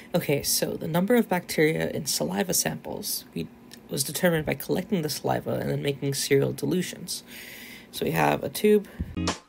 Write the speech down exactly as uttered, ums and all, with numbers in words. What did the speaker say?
Okay, so the number of bacteria in saliva samples we, was determined by collecting the saliva and then making serial dilutions. So we have a tube,